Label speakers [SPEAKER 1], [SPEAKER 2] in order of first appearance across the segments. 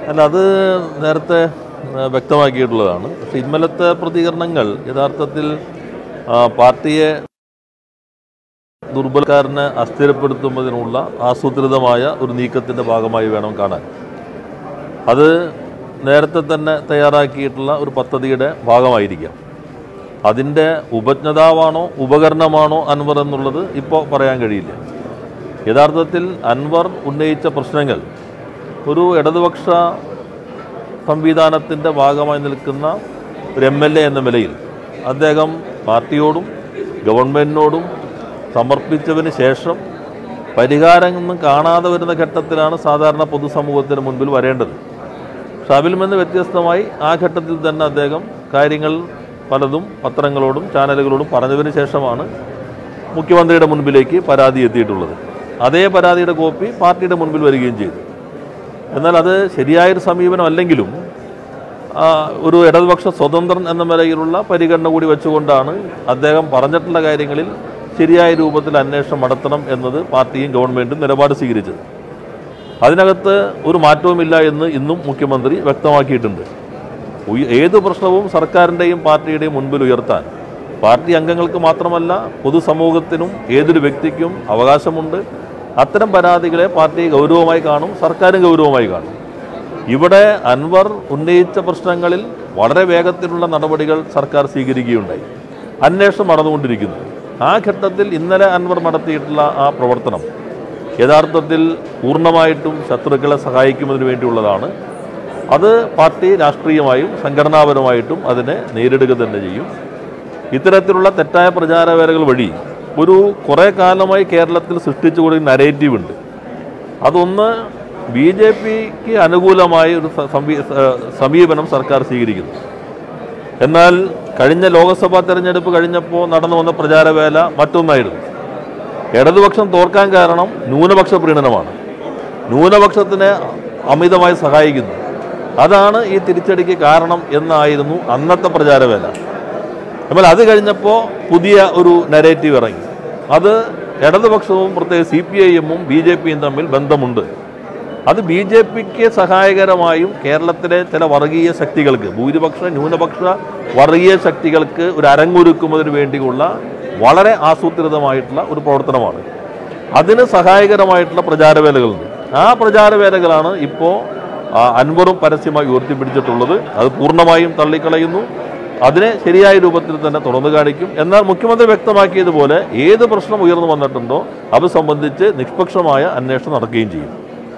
[SPEAKER 1] അല്ല, അത് നേരത്തെ വ്യക്തമാക്കിയിട്ടുള്ളതാണ്. പക്ഷേ ഇന്നലത്തെ പ്രതികരണങ്ങൾ യഥാർത്ഥത്തിൽ പാർട്ടിയെ ദുർബലക്കാരനെ അസ്ഥിരപ്പെടുത്തുന്നതിനുള്ള ആസൂത്രിതമായ ഒരു നീക്കത്തിൻ്റെ ഭാഗമായി വേണം കാണാൻ. അത് നേരത്തെ തന്നെ തയ്യാറാക്കിയിട്ടുള്ള ഒരു പദ്ധതിയുടെ ഭാഗമായിരിക്കാം. അതിൻ്റെ ഉപജ്ഞതാവാണോ ഉപകരണമാണോ അൻവർ എന്നുള്ളത് ഇപ്പോൾ പറയാൻ കഴിയില്ല. യഥാർത്ഥത്തിൽ അൻവർ ഉന്നയിച്ച പ്രശ്നങ്ങൾ ഒരു ഇടതുപക്ഷ സംവിധാനത്തിൻ്റെ ഭാഗമായി നിൽക്കുന്ന ഒരു MLA എന്ന നിലയിൽ അദ്ദേഹം പാർട്ടിയോടും ഗവൺമെൻറ്റിനോടും സമർപ്പിച്ചതിന് ശേഷം പരിഹാരമൊന്നും കാണാതെ വരുന്ന ഘട്ടത്തിലാണ് സാധാരണ പൊതുസമൂഹത്തിന് മുൻപിൽ വരേണ്ടത്. പക്ഷെ അതിൽ നിന്ന് വ്യത്യസ്തമായി ആ ഘട്ടത്തിൽ തന്നെ അദ്ദേഹം കാര്യങ്ങൾ പലതും പത്രങ്ങളോടും ചാനലുകളോടും പറഞ്ഞതിന് ശേഷമാണ് മുഖ്യമന്ത്രിയുടെ മുൻപിലേക്ക് പരാതി എത്തിയിട്ടുള്ളത്. അതേ പരാതിയുടെ കോപ്പി പാർട്ടിയുടെ മുൻപിൽ വരികയും ചെയ്തു. എന്നാൽ അത് ശരിയായൊരു സമീപനമല്ലെങ്കിലും ഒരു ഇടതുപക്ഷ സ്വതന്ത്രൻ എന്ന നിലയിലുള്ള പരിഗണന കൂടി വെച്ചുകൊണ്ടാണ് അദ്ദേഹം പറഞ്ഞിട്ടുള്ള കാര്യങ്ങളിൽ ശരിയായ രൂപത്തിൽ അന്വേഷണം നടത്തണം എന്നത് പാർട്ടിയും ഗവൺമെൻറ്റും നിലപാട് സ്വീകരിച്ചത്. അതിനകത്ത് ഒരു മാറ്റവുമില്ല എന്ന് ഇന്നും മുഖ്യമന്ത്രി വ്യക്തമാക്കിയിട്ടുണ്ട്. ഏത് പ്രശ്നവും സർക്കാരിൻ്റെയും പാർട്ടിയുടെയും മുൻപിൽ ഉയർത്താൻ പാർട്ടി അംഗങ്ങൾക്ക് മാത്രമല്ല പൊതുസമൂഹത്തിനും ഏതൊരു വ്യക്തിക്കും അവകാശമുണ്ട്. അത്തരം പരാതികളെ പാർട്ടി ഗൗരവമായി കാണും, സർക്കാരും ഗൗരവമായി കാണും. ഇവിടെ അൻവർ ഉന്നയിച്ച പ്രശ്നങ്ങളിൽ വളരെ വേഗത്തിലുള്ള നടപടികൾ സർക്കാർ സ്വീകരിക്കുകയുണ്ടായി. അന്വേഷണം നടന്നുകൊണ്ടിരിക്കുന്നു. ആ ഘട്ടത്തിൽ ഇന്നലെ അൻവർ നടത്തിയിട്ടുള്ള ആ പ്രവർത്തനം യഥാർത്ഥത്തിൽ പൂർണ്ണമായിട്ടും ശത്രുക്കളെ സഹായിക്കുന്നതിന് വേണ്ടിയുള്ളതാണ്. അത് പാർട്ടി രാഷ്ട്രീയമായും സംഘടനാപരമായിട്ടും അതിനെ നേരിടുക തന്നെ ചെയ്യും. ഇത്തരത്തിലുള്ള തെറ്റായ പ്രചാരവേലകൾ വഴി ഒരു കുറേ കാലമായി കേരളത്തിൽ സൃഷ്ടിച്ചു കൊടുക്കുന്ന നരേറ്റീവ് ഉണ്ട്. അതൊന്ന് BJPക്ക് അനുകൂലമായ ഒരു സമീപനം സർക്കാർ സ്വീകരിക്കുന്നു. എന്നാൽ കഴിഞ്ഞ ലോക്സഭാ തെരഞ്ഞെടുപ്പ് കഴിഞ്ഞപ്പോൾ നടന്നു വന്ന പ്രചാരവേല മറ്റൊന്നായിരുന്നു. ഇടതുപക്ഷം തോൽക്കാൻ കാരണം ന്യൂനപക്ഷ പ്രീണനമാണ്. ന്യൂനപക്ഷത്തിനെ അമിതമായി സഹായിക്കുന്നു. അതാണ് ഈ തിരിച്ചടിക്ക് കാരണം എന്നായിരുന്നു അന്നത്തെ പ്രചാരവേല. എന്നാൽ അത് കഴിഞ്ഞപ്പോൾ പുതിയ ഒരു നരേറ്റീവ് ഇറങ്ങി. അത് ഇടതുപക്ഷവും പ്രത്യേകിച്ച് CPIM-ഉം BJPയും തമ്മിൽ ബന്ധമുണ്ട്. അത് BJPക്ക് സഹായകരമായും കേരളത്തിലെ ചില വർഗീയ ശക്തികൾക്ക്, ഭൂരിപക്ഷ ന്യൂനപക്ഷ വർഗീയ ശക്തികൾക്ക് ഒരു അരങ്ങൊരുക്കുന്നതിന് വേണ്ടിയുള്ള വളരെ ആസൂത്രിതമായിട്ടുള്ള ഒരു പ്രവർത്തനമാണ്. അതിന് സഹായകരമായിട്ടുള്ള പ്രചാരവേലകളുണ്ട്. ആ പ്രചാരവേലകളാണ് ഇപ്പോൾ അൻവറും പരസ്യമായി ഉയർത്തിപ്പിടിച്ചിട്ടുള്ളത്. അത് പൂർണ്ണമായും തള്ളിക്കളയുന്നു. അതിനെ ശരിയായ രൂപത്തിൽ തന്നെ തുറന്നു കാണിക്കും. എന്നാൽ മുഖ്യമന്ത്രി വ്യക്തമാക്കിയതുപോലെ ഏത് പ്രശ്നം ഉയർന്നു വന്നിട്ടുണ്ടോ അത് സംബന്ധിച്ച് നിഷ്പക്ഷമായ അന്വേഷണം നടക്കുകയും ചെയ്യും.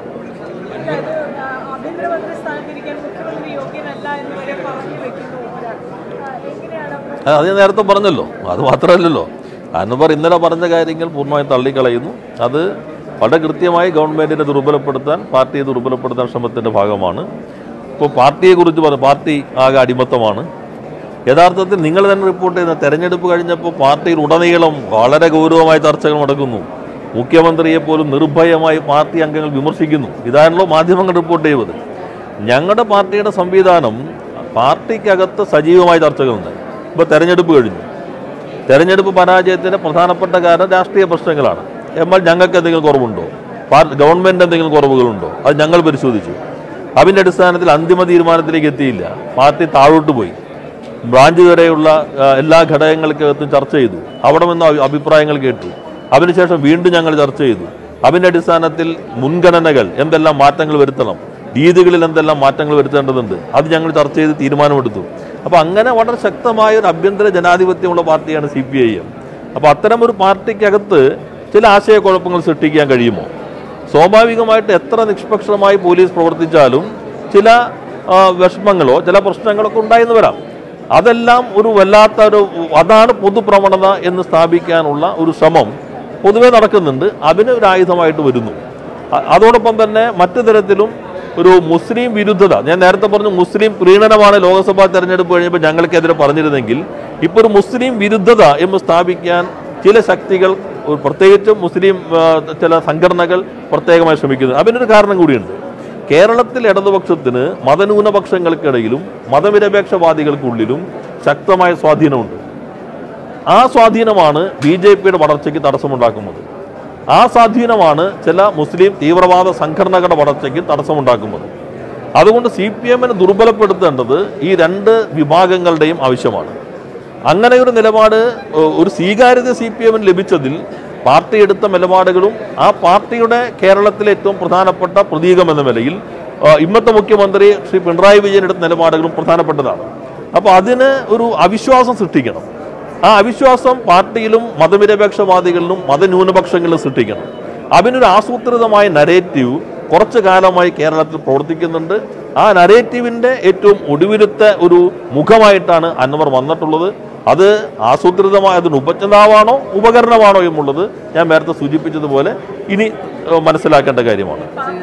[SPEAKER 1] അത് ഞാൻ നേരത്തെ പറഞ്ഞല്ലോ. അത് മാത്രമല്ലല്ലോ, അൻവർ ഇന്നലെ പറഞ്ഞ കാര്യങ്ങൾ പൂർണ്ണമായും തള്ളിക്കളയുന്നു. അത് വളരെ കൃത്യമായി ഗവൺമെൻറ്റിനെ ദുർബലപ്പെടുത്താൻ, പാർട്ടിയെ ദുർബലപ്പെടുത്താൻ ശ്രമത്തിൻ്റെ ഭാഗമാണ്. ഇപ്പോൾ പാർട്ടിയെക്കുറിച്ച് പറഞ്ഞു, പാർട്ടി ആകെ അടിമത്തമാണ്. യഥാർത്ഥത്തിൽ നിങ്ങൾ തന്നെ റിപ്പോർട്ട് ചെയ്യുന്ന തെരഞ്ഞെടുപ്പ് കഴിഞ്ഞപ്പോൾ പാർട്ടിയിൽ ഉടനീളം വളരെ ഗൗരവമായ ചർച്ചകൾ നടക്കുന്നു. മുഖ്യമന്ത്രിയെപ്പോലും നിർഭയമായി പാർട്ടി അംഗങ്ങൾ വിമർശിക്കുന്നു. ഇതാണല്ലോ മാധ്യമങ്ങൾ റിപ്പോർട്ട് ചെയ്തത്. ഞങ്ങളുടെ പാർട്ടിയുടെ സംവിധാനം പാർട്ടിക്കകത്ത് സജീവമായ ചർച്ചകളുണ്ട്. ഇപ്പോൾ തെരഞ്ഞെടുപ്പ് കഴിഞ്ഞു. തെരഞ്ഞെടുപ്പ് പരാജയത്തിൻ്റെ പ്രധാനപ്പെട്ട കാരണം രാഷ്ട്രീയ പ്രശ്നങ്ങളാണ്. എന്നാൽ ഞങ്ങൾക്ക് എന്തെങ്കിലും കുറവുണ്ടോ? ഗവൺമെൻറ് എന്തെങ്കിലും കുറവുകളുണ്ടോ? അത് ഞങ്ങൾ പരിശോധിച്ചു. അതിൻ്റെ അടിസ്ഥാനത്തിൽ അന്തിമ തീരുമാനത്തിലേക്ക് എത്തിയില്ല. പാർട്ടി താഴോട്ട് പോയി. ബ്രാഞ്ച് വരെയുള്ള എല്ലാ ഘടകങ്ങൾക്കകത്തും ചർച്ച ചെയ്തു. അവിടെ നിന്ന് അഭിപ്രായങ്ങൾ കേട്ടു. അതിനുശേഷം വീണ്ടും ഞങ്ങൾ ചർച്ച ചെയ്തു. അതിൻ്റെ അടിസ്ഥാനത്തിൽ മുൻഗണനകൾ എന്തെല്ലാം മാറ്റങ്ങൾ വരുത്തണം, രീതികളിൽ എന്തെല്ലാം മാറ്റങ്ങൾ വരുത്തേണ്ടതുണ്ട്, അത് ഞങ്ങൾ ചർച്ച ചെയ്ത് തീരുമാനമെടുത്തു. അപ്പോൾ അങ്ങനെ വളരെ ശക്തമായ ഒരു ആഭ്യന്തര ജനാധിപത്യമുള്ള പാർട്ടിയാണ് CPIM. അപ്പോൾ അത്തരമൊരു പാർട്ടിക്കകത്ത് ചില ആശയക്കുഴപ്പങ്ങൾ സൃഷ്ടിക്കാൻ കഴിയുമോ? സ്വാഭാവികമായിട്ട് എത്ര നിഷ്പക്ഷമായി പോലീസ് പ്രവർത്തിച്ചാലും ചില വിഷമങ്ങളോ ചില പ്രശ്നങ്ങളൊക്കെ ഉണ്ടായെന്ന് വരാം. അതെല്ലാം ഒരു വല്ലാത്തൊരു, അതാണ് പൊതുപ്രവണത എന്ന് സ്ഥാപിക്കാനുള്ള ഒരു ശ്രമം പൊതുവെ നടക്കുന്നുണ്ട്. അതിന് ഒരു ആയുധമായിട്ട് വരുന്നു. അതോടൊപ്പം തന്നെ മറ്റു തരത്തിലും ഒരു മുസ്ലിം വിരുദ്ധത, ഞാൻ നേരത്തെ പറഞ്ഞു മുസ്ലിം പ്രീണനമാണ് ലോക്സഭാ തെരഞ്ഞെടുപ്പ് കഴിഞ്ഞപ്പോൾ ഞങ്ങൾക്കെതിരെ പറഞ്ഞിരുന്നെങ്കിൽ ഇപ്പോൾ ഒരു മുസ്ലിം വിരുദ്ധത എന്ന് സ്ഥാപിക്കാൻ ചില ശക്തികൾ, പ്രത്യേകിച്ചും മുസ്ലിം ചില സംഘടനകൾ പ്രത്യേകമായി ശ്രമിക്കുന്നു. അതിനൊരു കാരണം കൂടിയുണ്ട്. കേരളത്തിൽ ഇടതുപക്ഷത്തിന് മതന്യൂനപക്ഷങ്ങൾക്കിടയിലും മതനിരപേക്ഷവാദികൾക്കുള്ളിലും ശക്തമായ സ്വാധീനമുണ്ട്. ആ സ്വാധീനമാണ് BJPയുടെ വളർച്ചയ്ക്ക് തടസ്സമുണ്ടാക്കുന്നത്. ആ സ്വാധീനമാണ് ചില മുസ്ലിം തീവ്രവാദ സംഘടനകളുടെ വളർച്ചയ്ക്ക് തടസ്സമുണ്ടാക്കുന്നത്. അതുകൊണ്ട് CPM-നെ ദുർബലപ്പെടുത്തേണ്ടത് ഈ രണ്ട് വിഭാഗങ്ങളുടെയും ആവശ്യമാണ്. അങ്ങനെ ഒരു നിലപാട്, ഒരു സ്വീകാര്യത CPM-ന് ലഭിച്ചതിൽ പാർട്ടി എടുത്ത നിലപാടുകളും ആ പാർട്ടിയുടെ കേരളത്തിലെ ഏറ്റവും പ്രധാനപ്പെട്ട പ്രതീകം എന്ന നിലയിൽ ഇന്നത്തെ മുഖ്യമന്ത്രി ശ്രീ പിണറായി വിജയൻ എടുത്ത നിലപാടുകളും പ്രധാനപ്പെട്ടതാണ്. അപ്പോൾ അതിന് ഒരു അവിശ്വാസം സൃഷ്ടിക്കണം. ആ അവിശ്വാസം പാർട്ടിയിലും മതനിരപേക്ഷവാദികളിലും മതന്യൂനപക്ഷങ്ങളിലും സൃഷ്ടിക്കണം. അതിനൊരു ആസൂത്രിതമായ നരേറ്റീവ് കുറച്ചു കാലമായി കേരളത്തിൽ പ്രവർത്തിക്കുന്നുണ്ട്. ആ നരേറ്റീവിൻ്റെ ഏറ്റവും ഒടുവിലത്തെ ഒരു മുഖമായിട്ടാണ് അൻവർ വന്നിട്ടുള്ളത്. അത് ആസൂത്രിതമായ അതിന് ഉപജ്ഞാതാവാണോ ഉപകരണമാണോ എന്നുള്ളത് ഞാൻ നേരത്തെ സൂചിപ്പിച്ചതുപോലെ ഇനി മനസ്സിലാക്കേണ്ട കാര്യമാണ്.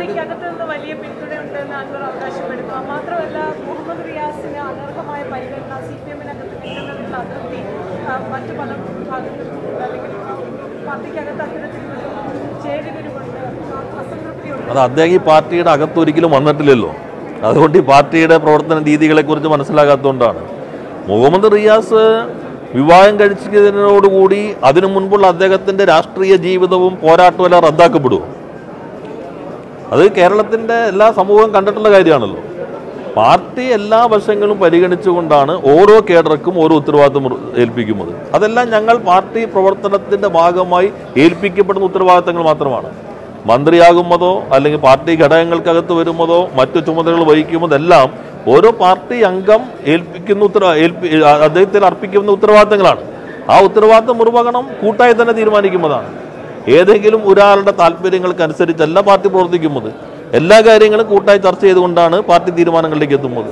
[SPEAKER 1] അത് അദ്ദേഹം ഈ പാർട്ടിയുടെ അകത്തൊരിക്കലും വന്നിട്ടില്ലല്ലോ. അതുകൊണ്ട് ഈ പാർട്ടിയുടെ പ്രവർത്തന രീതികളെക്കുറിച്ച് മനസ്സിലാകാത്തതുകൊണ്ടാണ്. മുഹമ്മദ് റിയാസ് വിവാഹം കഴിച്ചതിനോടുകൂടി അതിനു മുൻപുള്ള അദ്ദേഹത്തിൻ്റെ രാഷ്ട്രീയ ജീവിതവും പോരാട്ടവും എല്ലാം റദ്ദാക്കപ്പെടുമോ? അത് കേരളത്തിൻ്റെ എല്ലാ സമൂഹവും കണ്ടിട്ടുള്ള കാര്യമാണല്ലോ. പാർട്ടി എല്ലാ വശങ്ങളും പരിഗണിച്ചുകൊണ്ടാണ് ഓരോ കേഡർക്കും ഓരോ ഉത്തരവാദിത്വം ഏൽപ്പിക്കുന്നത്. അതെല്ലാം ഞങ്ങൾ പാർട്ടി പ്രവർത്തനത്തിൻ്റെ ഭാഗമായി ഏൽപ്പിക്കപ്പെടുന്ന ഉത്തരവാദിത്തങ്ങൾ മാത്രമാണ്. മന്ത്രിയാകുന്നതോ അല്ലെങ്കിൽ പാർട്ടി ഘടകങ്ങൾക്കകത്ത് വരുന്നതോ മറ്റു ചുമതലകൾ വഹിക്കുന്നതെല്ലാം ഓരോ പാർട്ടി അംഗം അദ്ദേഹത്തിൽ അർപ്പിക്കുന്ന ഉത്തരവാദിത്തങ്ങളാണ്. ആ ഉത്തരവാദിത്തം നിർവഹണം കൂട്ടായി തന്നെ തീരുമാനിക്കുന്നതാണ്. ഏതെങ്കിലും ഒരാളുടെ താല്പര്യങ്ങൾക്കനുസരിച്ചല്ല പാർട്ടി പ്രവർത്തിക്കുന്നത്. എല്ലാ കാര്യങ്ങളും കൂട്ടായി ചർച്ച ചെയ്തുകൊണ്ടാണ് പാർട്ടി തീരുമാനങ്ങളിലേക്ക് എത്തുന്നത്.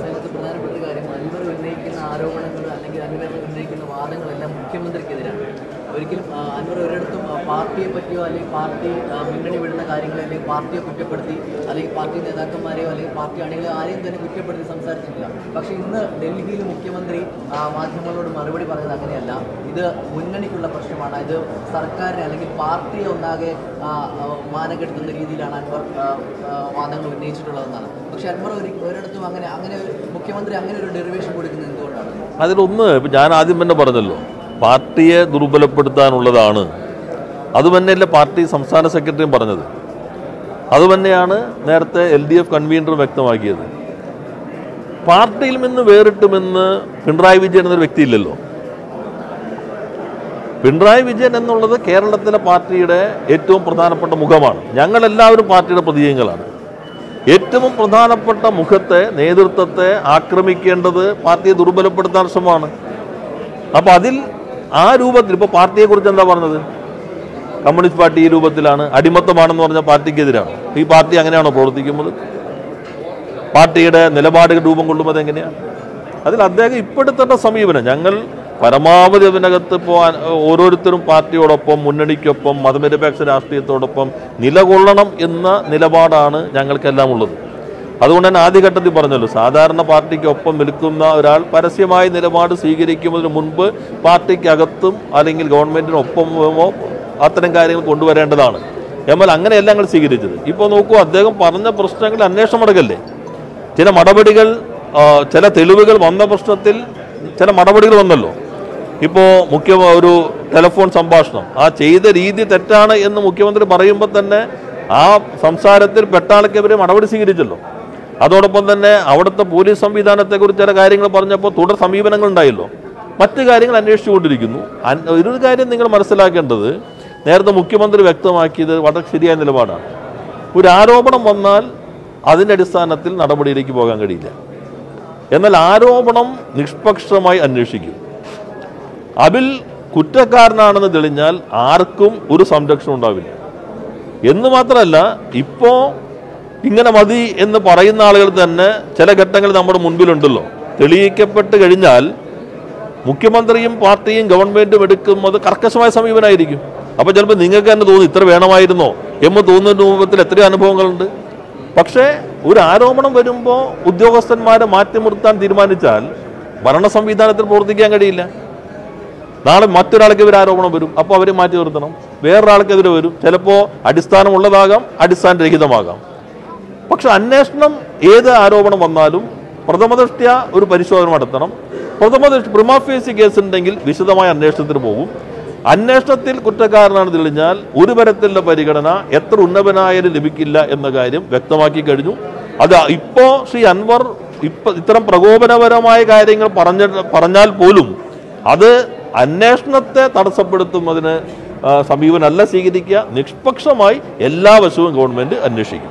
[SPEAKER 2] ഒരിക്കലും അൻവർ ഒരിടത്തും പാർട്ടിയെ പറ്റിയോ അല്ലെങ്കിൽ പാർട്ടി മുന്നണി വിടുന്ന കാര്യങ്ങളെ അല്ലെങ്കിൽ പാർട്ടിയെ കുറ്റപ്പെടുത്തി അല്ലെങ്കിൽ പാർട്ടി നേതാക്കന്മാരെയോ അല്ലെങ്കിൽ പാർട്ടി അണികളെ ആരെയും തന്നെ കുറ്റപ്പെടുത്തി സംസാരിച്ചിട്ടില്ല. പക്ഷേ ഇന്ന് ഡൽഹിയിൽ മുഖ്യമന്ത്രി മാധ്യമങ്ങളോട് മറുപടി പറഞ്ഞത് അങ്ങനെയല്ല. ഇത് മുന്നണിക്കുള്ള പ്രശ്നമാണ്, ഇത് സർക്കാരിനെ അല്ലെങ്കിൽ പാർട്ടിയെ ഒന്നാകെ മാനക്കെടുത്തുന്ന രീതിയിലാണ് അൻവർ വാദങ്ങൾ ഉന്നയിച്ചിട്ടുള്ളതെന്നാണ്. പക്ഷേ അൻവർ ഒരിടത്തും അങ്ങനെ മുഖ്യമന്ത്രി അങ്ങനെ ഒരു ഡെറിവേഷൻ കൊടുക്കുന്നത് എന്തുകൊണ്ടാണ്?
[SPEAKER 1] അതിലൊന്ന് ഞാൻ ആദ്യം തന്നെ പറഞ്ഞല്ലോ, പാർട്ടിയെ ദുർബലപ്പെടുത്താനുള്ളതാണ്. അതുതന്നെയല്ലേ പാർട്ടി സംസ്ഥാന സെക്രട്ടറിയും പറഞ്ഞത്. അതുതന്നെയാണ് നേരത്തെ LDF കൺവീനർ വ്യക്തമാക്കിയത്. പാർട്ടിയിൽ നിന്ന് വേറിട്ടുമെന്ന് പിണറായി വിജയൻ എന്നൊരു വ്യക്തിയില്ലല്ലോ. പിണറായി വിജയൻ എന്നുള്ളത് കേരളത്തിലെ പാർട്ടിയുടെ ഏറ്റവും പ്രധാനപ്പെട്ട മുഖമാണ്. ഞങ്ങളെല്ലാവരും പാർട്ടിയുടെ പ്രതീകങ്ങളാണ്. ഏറ്റവും പ്രധാനപ്പെട്ട മുഖത്തെ, നേതൃത്വത്തെ ആക്രമിക്കേണ്ടത് പാർട്ടിയെ ദുർബലപ്പെടുത്താൻ ശ്രമമാണ്. അപ്പോൾ അതിൽ ആ രൂപത്തിൽ ഇപ്പോൾ പാർട്ടിയെക്കുറിച്ച് എന്താ പറഞ്ഞത്? കമ്മ്യൂണിസ്റ്റ് പാർട്ടി ഈ രൂപത്തിലാണ്, അടിമത്തമാണെന്ന് പറഞ്ഞ പാർട്ടിക്കെതിരാണ്. ഈ പാർട്ടി അങ്ങനെയാണോ പ്രവർത്തിക്കുന്നത്? പാർട്ടിയുടെ നിലപാടുകൾ രൂപം കൊള്ളുന്നത് എങ്ങനെയാണ്? അതിൽ അദ്ദേഹം ഇപ്പോഴത്തെ സമീപനം, ഞങ്ങൾ പരമാവധി അതിനകത്ത് ഇപ്പോൾ ഓരോരുത്തരും പാർട്ടിയോടൊപ്പം, മുന്നണിക്കൊപ്പം, മതനിരപേക്ഷ രാഷ്ട്രീയത്തോടൊപ്പം നിലകൊള്ളണം എന്ന നിലപാടാണ് ഞങ്ങൾക്കെല്ലാം ഉള്ളത്. അതുകൊണ്ട് തന്നെ ആദ്യഘട്ടത്തിൽ പറഞ്ഞല്ലോ, സാധാരണ പാർട്ടിക്കൊപ്പം നിൽക്കുന്ന ഒരാൾ പരസ്യമായ നിലപാട് സ്വീകരിക്കുന്നതിന് മുൻപ് പാർട്ടിക്കകത്തും അല്ലെങ്കിൽ ഗവൺമെൻറ്റിനൊപ്പമോ അത്തരം കാര്യങ്ങൾ കൊണ്ടുവരേണ്ടതാണ്. എന്നാൽ അങ്ങനെയല്ല ഞങ്ങൾ സ്വീകരിച്ചത്. ഇപ്പോൾ നോക്കൂ, അദ്ദേഹം പറഞ്ഞ പ്രശ്നങ്ങൾ അന്വേഷണം നടക്കല്ലേ. ചില നടപടികൾ, ചില തെളിവുകൾ വന്ന പ്രശ്നത്തിൽ ചില നടപടികൾ വന്നല്ലോ. ഇപ്പോൾ ഒരു ടെലിഫോൺ സംഭാഷണം, ആ ചെയ്ത രീതി തെറ്റാണ് എന്ന് മുഖ്യമന്ത്രി പറയുമ്പോൾ തന്നെ ആ സംസാരത്തിൽ പെട്ടാൾക്കെതിരെ നടപടി സ്വീകരിച്ചല്ലോ. അതോടൊപ്പം തന്നെ അവിടുത്തെ പോലീസ് സംവിധാനത്തെക്കുറിച്ച് ചില കാര്യങ്ങൾ പറഞ്ഞപ്പോൾ തുടർ സമീപനങ്ങൾ ഉണ്ടായല്ലോ. മറ്റു കാര്യങ്ങൾ അന്വേഷിച്ചുകൊണ്ടിരിക്കുന്നു. ഒരു കാര്യം നിങ്ങൾ മനസ്സിലാക്കേണ്ടത്, നേരത്തെ മുഖ്യമന്ത്രി വ്യക്തമാക്കിയത് വളരെ ശരിയായ നിലപാടാണ്. ഒരു ആരോപണം വന്നാൽ അതിൻ്റെ അടിസ്ഥാനത്തിൽ നടപടിയിലേക്ക് പോകാൻ കഴിയില്ല. എന്നാൽ ആരോപണം നിഷ്പക്ഷമായി അന്വേഷിക്കും. അതിൽ കുറ്റക്കാരനാണെന്ന് തെളിഞ്ഞാൽ ആർക്കും ഒരു സംരക്ഷണം ഉണ്ടാവില്ല. എന്ന് മാത്രമല്ല, ഇപ്പോൾ ഇങ്ങനെ മതി എന്ന് പറയുന്ന ആളുകൾ തന്നെ ചില ഘട്ടങ്ങൾ നമ്മുടെ മുൻപിലുണ്ടല്ലോ. തെളിയിക്കപ്പെട്ട് കഴിഞ്ഞാൽ മുഖ്യമന്ത്രിയും പാർട്ടിയും ഗവൺമെൻറ്റും എടുക്കുന്നത് കർക്കശമായ സമീപനമായിരിക്കും. അപ്പോൾ ചിലപ്പോൾ നിങ്ങൾക്ക് തന്നെ തോന്നും ഇത്ര വേണമായിരുന്നോ എന്ന് തോന്നുന്ന രൂപത്തിൽ എത്രയോ അനുഭവങ്ങളുണ്ട്. പക്ഷേ ഒരു ആരോപണം വരുമ്പോൾ ഉദ്യോഗസ്ഥന്മാരെ മാറ്റി നിർത്താൻ തീരുമാനിച്ചാൽ ഭരണ സംവിധാനത്തിൽ പ്രവർത്തിക്കാൻ കഴിയില്ല. നാളെ മറ്റൊരാൾക്കെതിരെ ആരോപണം വരും, അപ്പോൾ അവരെ മാറ്റി നിർത്തണം. വേറൊരാൾക്കെതിരെ വരും, ചിലപ്പോൾ അടിസ്ഥാനമുള്ളതാകാം, അടിസ്ഥാനരഹിതമാകാം. പക്ഷെ അന്വേഷണം ഏത് ആരോപണം വന്നാലും പ്രഥമദൃഷ്ട്യാ ഒരു പരിശോധന നടത്തണം. പ്രിമാ ഫേസി കേസുണ്ടെങ്കിൽ വിശദമായ അന്വേഷണത്തിന് പോകും. അന്വേഷണത്തിൽ കുറ്റക്കാരനാണ് തെളിഞ്ഞാൽ ഒരു തരത്തിലുള്ള പരിഗണന എത്ര ഉന്നതനായാലും ലഭിക്കില്ല എന്ന കാര്യം വ്യക്തമാക്കി കഴിഞ്ഞു. അത് ഇപ്പോൾ ശ്രീ അൻവർ ഇത്തരം പ്രകോപനപരമായ കാര്യങ്ങൾ പറഞ്ഞാൽ പോലും അത് അന്വേഷണത്തെ തടസ്സപ്പെടുത്തുന്നതിന് സമീപനമല്ല സ്വീകരിക്കുക. നിഷ്പക്ഷമായി എല്ലാ വശവും ഗവൺമെൻറ് അന്വേഷിക്കും.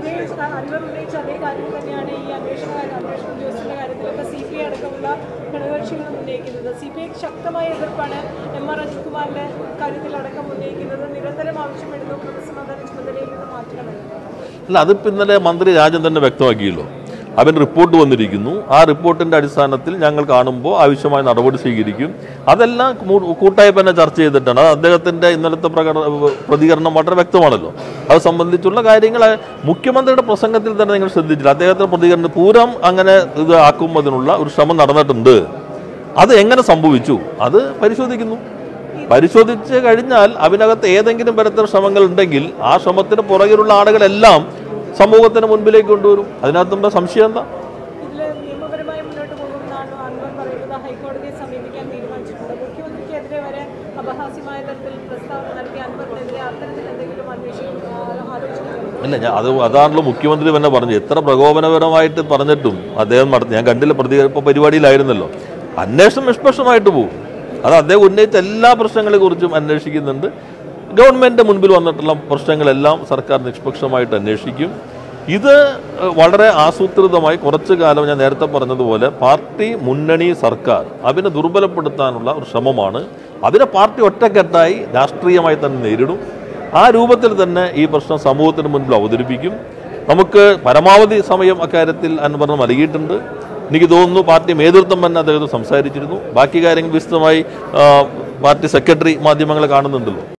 [SPEAKER 3] ശക്തമായ എതിർപ്പാണ് എം.ആർ. അജിത്കുമാറിന്റെ കാര്യത്തിലടക്കം ഉന്നയിക്കുന്നത്. നിരന്തരം ആവശ്യപ്പെടുന്നു ക്രമസമാധാന ചുമതലയിൽ നിന്ന് മാറ്റണമെന്ന്.
[SPEAKER 1] അല്ല, അതിപ്പോൾ ഇന്നലെ മന്ത്രി രാജൻ തന്നെ വ്യക്തമാക്കിയല്ലോ. അവൻ റിപ്പോർട്ട് വന്നിരിക്കുന്നു. ആ റിപ്പോർട്ടിൻ്റെ അടിസ്ഥാനത്തിൽ ഞങ്ങൾ കാണുമ്പോൾ ആവശ്യമായ നടപടി സ്വീകരിക്കും. അതെല്ലാം കൂട്ടായി തന്നെ ചർച്ച ചെയ്തിട്ടാണ്. അത് അദ്ദേഹത്തിൻ്റെ ഇന്നലത്തെ പ്രതികരണം വളരെ വ്യക്തമാണല്ലോ. അത് സംബന്ധിച്ചുള്ള കാര്യങ്ങൾ മുഖ്യമന്ത്രിയുടെ പ്രസംഗത്തിൽ തന്നെ നിങ്ങൾ ശ്രദ്ധിച്ചില്ല. അദ്ദേഹത്തിൻ്റെ പ്രതികരണം പൂരം അങ്ങനെ ഇത് ആക്കുന്നതിനുള്ള ഒരു ശ്രമം നടന്നിട്ടുണ്ട്. അത് എങ്ങനെ സംഭവിച്ചു അത് പരിശോധിച്ച് കഴിഞ്ഞാൽ അതിനകത്ത് ഏതെങ്കിലും തരത്തിലുള്ള ശ്രമങ്ങൾ ഉണ്ടെങ്കിൽ ആ ശ്രമത്തിന് പുറകിലുള്ള ആളുകളെല്ലാം സമൂഹത്തിന് മുൻപിലേക്ക് കൊണ്ടുവരും. അതിനകത്തുള്ള സംശയം എന്താ?
[SPEAKER 3] നിയമപരമായി മുന്നോട്ട് പോകുമെന്നാണ് അൻവർ പറയുന്നത്. ഹൈക്കോടതിയെ സമീപിക്കാൻ തീരുമാനിച്ചിട്ടുണ്ട്. മുഖ്യമന്ത്രിക്കെതിരെ വരെ അപഹാസ്യമായ തരത്തിൽ പ്രസ്താവന നൽകിയ അൻവറിനെതിരെ അത്തരത്തിൽ എന്തെങ്കിലും ആലോചിച്ചിട്ടുണ്ട്?
[SPEAKER 1] ഇല്ല, അതാണല്ലോ മുഖ്യമന്ത്രി തന്നെ പറഞ്ഞു. എത്ര പ്രകോപനപരമായിട്ട് പറഞ്ഞിട്ടും അദ്ദേഹം ഞാൻ കണ്ടില്ല. ഇപ്പോൾ പരിപാടിയിലായിരുന്നല്ലോ. അന്വേഷണം നിഷ്പക്ഷമായിട്ട് പോകും. അത് അദ്ദേഹം ഉന്നയിച്ച എല്ലാ പ്രശ്നങ്ങളെക്കുറിച്ചും അന്വേഷിക്കുന്നുണ്ട്. ഗവൺമെൻറ് മുൻപിൽ വന്നിട്ടുള്ള പ്രശ്നങ്ങളെല്ലാം സർക്കാർ നിഷ്പക്ഷമായിട്ട് അന്വേഷിക്കും. ഇത് വളരെ ആസൂത്രിതമായി കുറച്ചു കാലം ഞാൻ നേരത്തെ പറഞ്ഞതുപോലെ പാർട്ടി, മുന്നണി, സർക്കാർ അതിനെ ദുർബലപ്പെടുത്താനുള്ള ഒരു ശ്രമമാണ്. അതിനെ പാർട്ടി ഒറ്റക്കെട്ടായി രാഷ്ട്രീയമായി തന്നെ നേരിടും. ആ രൂപത്തിൽ തന്നെ ഈ പ്രശ്നം സമൂഹത്തിന് മുൻപിൽ അവതരിപ്പിക്കും. നമുക്ക് പരമാവധി സമയം അക്കാര്യത്തിൽ അൻവറിന് നൽകിയിട്ടുണ്ട്. എനിക്ക് തോന്നുന്നു പാർട്ടി നേതൃത്വം തന്നെ അദ്ദേഹം സംസാരിച്ചിരുന്നു. ബാക്കി കാര്യങ്ങൾ വിശദമായി പാർട്ടി സെക്രട്ടറി മാധ്യമങ്ങളെ കാണുന്നുണ്ടല്ലോ.